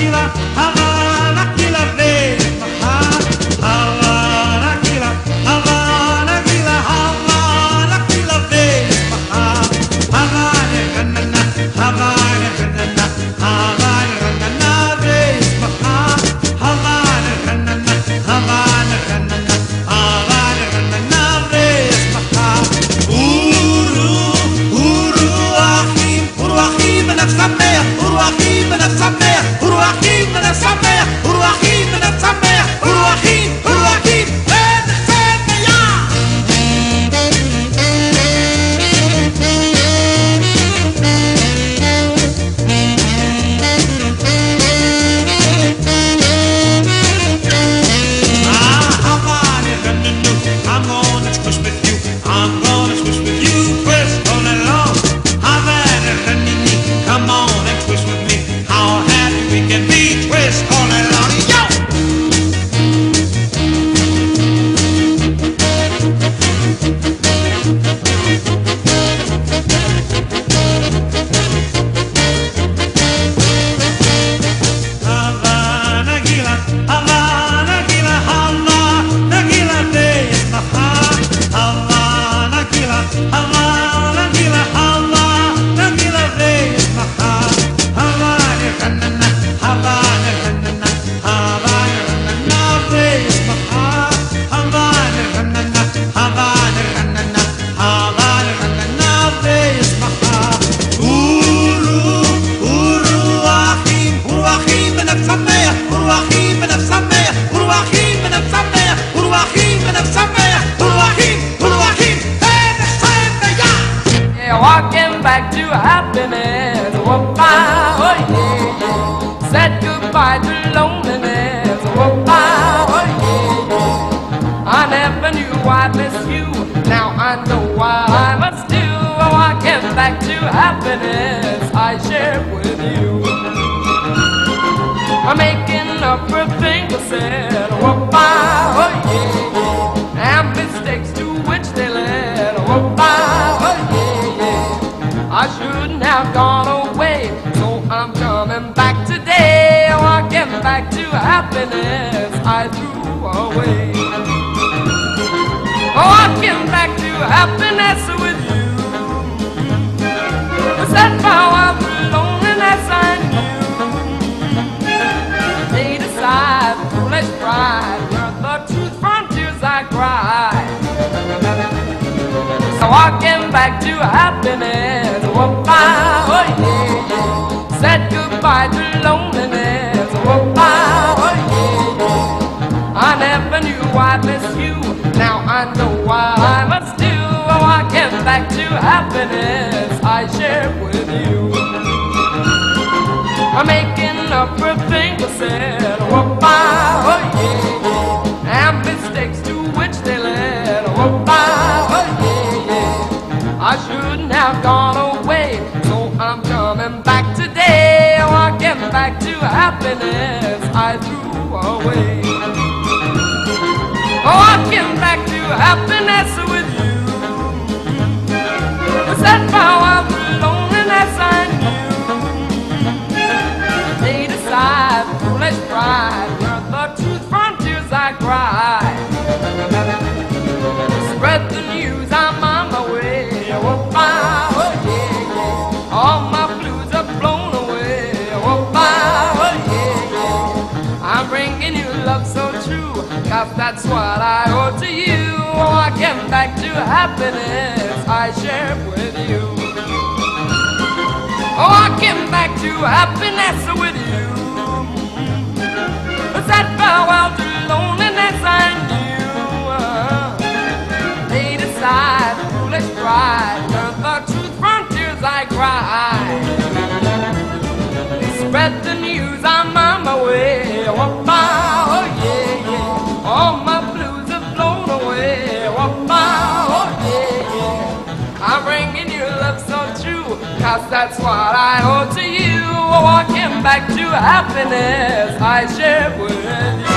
Nagilah, Hava Nagilah Ve'esmacha, Hava Nagilah, Hava Nagilah, Hava Nagilah Ve'esmacha, Hava Nagilah, Hava Nagilah, Hava Nagilah Ve'esmacha, Hava Nagilah, Hava Nagilah, Hava Nagilah Ve'esmacha. Uruachim b'nefesh sameach, uruachim b'nefesh sameach, uruachim b'nefesh sameach, uruachim b'nefesh sameach, uruachim b'nefesh I'm gonna twist with you, I'm gonna twist with you, twist all along. Come on and twist with me, how happy we can be, twist all night long, yo! Hava Nagilah, Hava Nagilah, Hava Nagilah Ve'esmacha, Hava Nagilah, Hava Nagilah, Hava Nagilah Ve'esmacha, Hava Nagilah, Hava Nagilah, Hava Nagilah Ve'esmacha, Hava Nagilah, Hava Nagilah, Hava Nagilah Ve'esmacha. Uruachim, uruachim b'nefesh sameach, uruachim b'nefesh sameach, uruachim b'nefesh sameach, uruachim b'nefesh sameach, uruachim b'nefesh sameach. Yeah, walking back to happiness. Whoop-ah, oh yeah. Said goodbye to loneliness. Whoop-ah, oh yeah. I never knew I'd miss you. Now I know why I must do. Walking back to happiness I share with you. I'm making up for things I said. Whoop-ah, oh yeah. And mistakes to which they led. Whoop-ah, oh yeah. I shouldn't have gone away, so I'm coming back today. Walking back to happiness I threw away. Walking back to happiness with you. Set power for loneliness I knew. Laid aside foolish pride, where the truth from tears I cried. So walking back to happiness, whoop-ah, oh yeah. Said goodbye to loneliness, whoop-ah, oh yeah. I never knew I'd miss you, now I know why I must do. Walking back to happiness I share with you. I'm making up for things I said, whoop-ah, oh yeah. And mistakes to which they led, whoop-ah, oh yeah. I shouldn't have gone away, so I'm coming back today. Walking back to happiness I threw away. Walking back to happiness with you. That power for loneliness I knew. Laid aside foolish pride, where the truth from tears I cried. Spread the news, I'm on my way. Whoop-ah, oh yeah. All my blues are blown away. Whoop-ah, oh yeah. I'm bringing you love so true, 'cause that's what I owe to you. Walking back to happiness I share with you. Walking back to happiness with you. That farewell to loneliness I knew. Laid aside foolish pride, learned the truth from tears I cried. Spread the news, I'm on my way. Whoop-ah, oh yeah, yeah. All my blues have blown away. Whoop-ah, oh yeah, yeah. I'm bringing you love so true, 'cause that's what I owe to you. Walking back to happiness I share with you.